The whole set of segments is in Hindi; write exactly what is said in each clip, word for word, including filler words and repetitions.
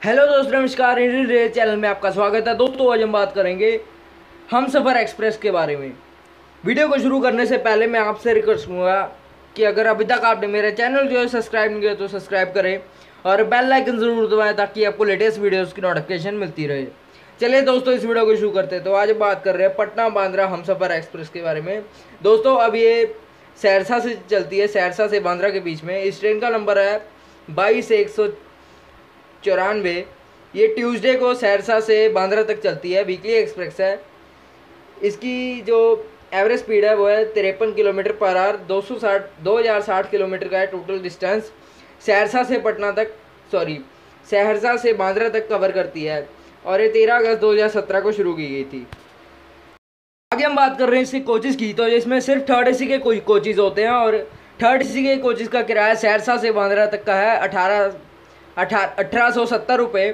हेलो दोस्तों, नमस्कार। इंडियन रेल चैनल में आपका स्वागत है। दोस्तों, आज हम बात करेंगे हम सफ़र एक्सप्रेस के बारे में। वीडियो को शुरू करने से पहले मैं आपसे रिक्वेस्ट करूँगा कि अगर अभी तक आपने मेरे चैनल जो है सब्सक्राइब नहीं किया तो सब्सक्राइब करें और बेल आइकन ज़रूर दबाएं ताकि आपको लेटेस्ट वीडियोज़ की नोटिफिकेशन मिलती रहे। चलिए दोस्तों, इस वीडियो को शुरू करते हैं। तो आज बात कर रहे हैं पटना बांद्रा हमसफ़र एक्सप्रेस के बारे में। दोस्तों, अब ये सहरसा से चलती है, सहरसा से बांद्रा के बीच में। इस ट्रेन का नंबर है बाईस एक सौ चौरानवे। ये ट्यूसडे को सहरसा से बांद्रा तक चलती है, वीकली एक्सप्रेस है। इसकी जो एवरेज स्पीड है वो है तिरपन किलोमीटर पर आवर। दो सौ साठ दो हज़ार साठ किलोमीटर का है टोटल डिस्टेंस। सहरसा से पटना तक सॉरी सहरसा से बांद्रा तक कवर करती है और ये तेरह अगस्त दो हज़ार सत्रह को शुरू की गई थी। आगे हम बात कर रहे हैं इसके कोचेज़ की। तो इसमें सिर्फ थर्ड ए सी के कोई कोचेज़ होते हैं और थर्ड ए सी के कोचेज़ का किराया सहरसा से बांद्रा तक का है अठारह अठारह सौ सत्तर रुपये।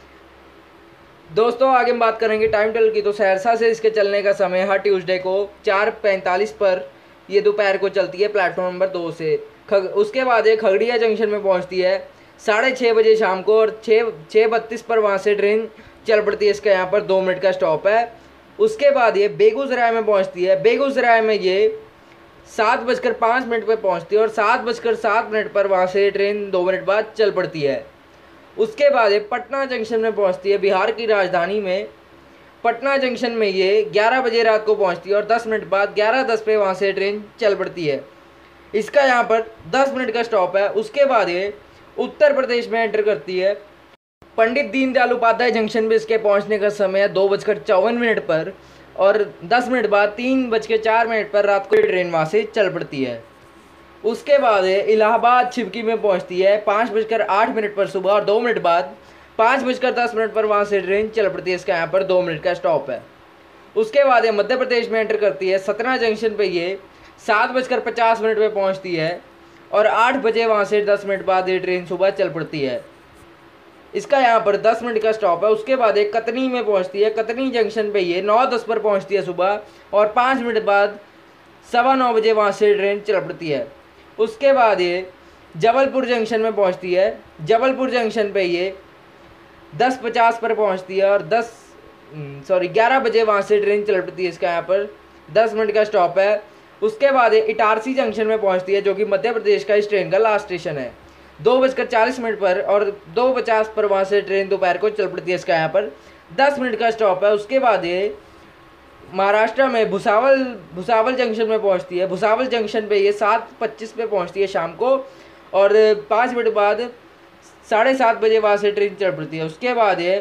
दोस्तों, आगे हम बात करेंगे टाइम टेबल की। तो सहरसा से इसके चलने का समय हर ट्यूसडे को चार पैंतालीस पर ये दोपहर को चलती है प्लेटफॉर्म नंबर दो से। खग उसके बाद ये खगड़िया जंक्शन में पहुंचती है साढ़े छः बजे शाम को और छः छः बत्तीस पर वहाँ से ट्रेन चल पड़ती है। इसका यहाँ पर दो मिनट का स्टॉप है। उसके बाद ये बेगूसराय में पहुँचती है। बेगूसराय में ये सात बजकर पाँच मिनट पर पहुँचती है और सात बजकर सात मिनट पर वहाँ से ट्रेन दो मिनट बाद चल पड़ती है। उसके बाद ये पटना जंक्शन में पहुँचती है, बिहार की राजधानी में। पटना जंक्शन में ये ग्यारह बजे रात को पहुँचती है और दस मिनट बाद ग्यारह दस पे वहाँ से ट्रेन चल पड़ती है। इसका यहाँ पर दस मिनट का स्टॉप है। उसके बाद ये उत्तर प्रदेश में एंटर करती है। पंडित दीनदयाल उपाध्याय जंक्शन पे इसके पहुँचने का समय है दो बजकर चौवन मिनट पर और दस मिनट बाद तीन बज के चार मिनट पर रात को ये ट्रेन वहाँ से चल पड़ती है। उसके बाद इलाहाबाद छिपकी में पहुंचती है पाँच बजकर आठ मिनट पर सुबह और दो मिनट बाद पाँच बजकर दस मिनट पर वहां से ट्रेन चल पड़ती है। इसका यहाँ पर दो मिनट का स्टॉप है। उसके बाद ये मध्य प्रदेश में एंटर करती है। सतना जंक्शन पे ये सात बजकर पचास मिनट पर पहुंचती है और आठ बजे वहां से दस मिनट बाद ये ट्रेन सुबह चल पड़ती है। इसका यहाँ पर दस मिनट का स्टॉप है। उसके बाद एक कतनी में पहुँचती है। कतनी जंक्शन पर ये नौ दस पर पहुँचती है सुबह और पाँच मिनट बाद सवा नौ बजे वहाँ से ट्रेन चल पड़ती है। उसके बाद ये जबलपुर जंक्शन में पहुंचती है। जबलपुर जंक्शन पे ये दस पचास पर पहुंचती है और दस सॉरी ग्यारह बजे वहाँ से ट्रेन चल पड़ती है। इसका यहाँ पर दस मिनट का स्टॉप है। उसके बाद ये इटारसी जंक्शन में पहुंचती है जो कि मध्य प्रदेश का इस ट्रेन का लास्ट स्टेशन है। दो बजकर चालीस मिनट पर और दो पचास पर वहाँ से ट्रेन दोपहर को चल पड़ती है। इसका यहाँ पर दस मिनट का स्टॉप है। उसके बाद ये महाराष्ट्र में भुसावल भुसावल जंक्शन में पहुंचती है। भुसावल जंक्शन पे ये सात पच्चीस पे पहुंचती है शाम को और पाँच मिनट बाद साढ़े सात बजे वहाँ से ट्रेन चल पड़ती है। उसके बाद ये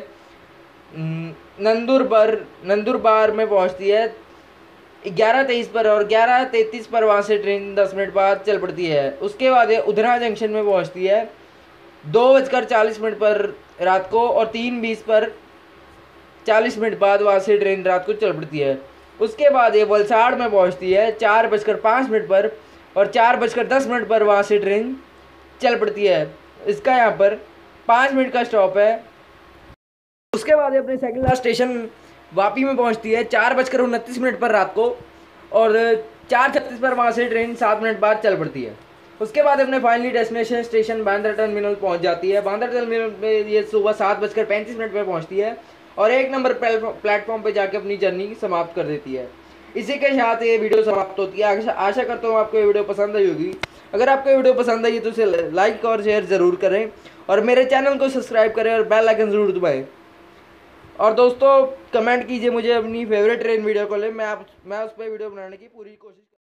नंदुरबार नंदुरबार में पहुंचती है ग्यारह तेईस पर और ग्यारह तैंतीस पर वहाँ से ट्रेन दस मिनट बाद चल पड़ती है। उसके बाद ये उधना जंक्शन में पहुँचती है दो बजकर चालीस मिनट पर रात को और तीन बीस पर चालीस मिनट बाद वहाँ से ट्रेन रात को चल पड़ती है। उसके बाद ये वलसाड़ में पहुँचती है चार बजकर पाँच मिनट पर और चार बजकर दस मिनट पर वहाँ से ट्रेन चल पड़ती है। इसका यहाँ पर पाँच मिनट का स्टॉप है। उसके बाद ये अपने सेकंड लास्ट स्टेशन वापी में पहुँचती है चार बजकर उनतीस मिनट पर रात को और चार छत्तीस पर वहाँ से ट्रेन सात मिनट बाद चल पड़ती है। उसके बाद अपने finally destination station Bandra terminal पहुँच जाती है। बांद्रा टर्मिनल में ये सुबह सात बजकर पैंतीस मिनट पर पहुँचती है और एक नंबर प्लेटफॉर्म पे जाके अपनी जर्नी समाप्त कर देती है। इसी के साथ ये वीडियो समाप्त होती है। आशा आशा करता हूँ आपको ये वीडियो पसंद आई होगी। अगर आपको ये वीडियो पसंद आई तो उसे लाइक और शेयर ज़रूर करें और मेरे चैनल को सब्सक्राइब करें और बेल आइकन ज़रूर दबाएं। और दोस्तों, कमेंट कीजिए मुझे अपनी फेवरेट ट्रेन वीडियो को ले मैं आप मैं उस पर वीडियो बनाने की पूरी कोशिश